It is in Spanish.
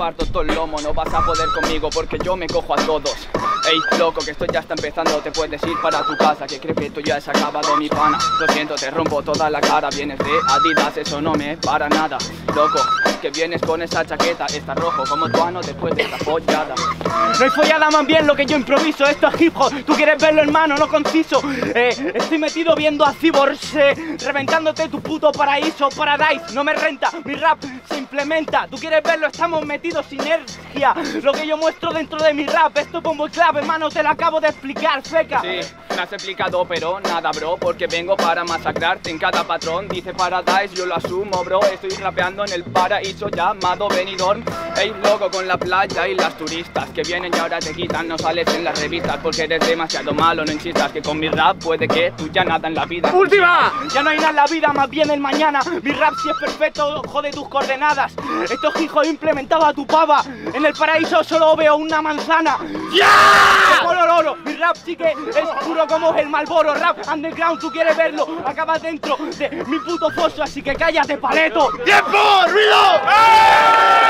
parto todo el lomo. No vas a poder conmigo porque yo me cojo a todos. Ey, loco, que esto ya está empezando. Te puedes ir para tu casa, que creo que esto ya es acabado, mi pana. Lo siento, te rompo toda la cara. Vienes de Adidas, eso no me para nada. Loco, que vienes con esa chaqueta. Está rojo como tu ano después de esta follada. No hay follada más bien lo que yo improviso. Esto es hip hop, tú quieres verlo hermano, no conciso. Estoy metido viendo a cyborgs reventándote tu puto paraíso, paradise. No me renta, mi rap se implementa. Tú quieres verlo, estamos metidos sinergia. Lo que yo muestro dentro de mi rap, esto es bombo y clave, hermano, te lo acabo de explicar, feca. Sí, me has explicado pero nada, bro, porque vengo para masacrarte en cada patrón. Dice paradise, yo lo asumo, bro. Estoy rapeando en el paraíso llamado Benidorm. Ey, loco, con la playa y las turistas que vienen y ahora te quitan. No sales en las revistas porque eres demasiado malo. No insistas que con mi rap puede que tú ya nada en la vida. ¡Última! Ya no hay nada en la vida, más bien el mañana. Mi rap si es perfecto, jode tus coordenadas. Esto es hijo implementado a tu pava. En el paraíso solo veo una manzana. ¡Ya! ¡De color oro! Mi rap sí que es puro como el Malboro. Rap underground, tú quieres verlo. Acabas dentro de mi puto foso, así que cállate, paleto. ¡Tiempo! ¡Ruido! ¡Eh!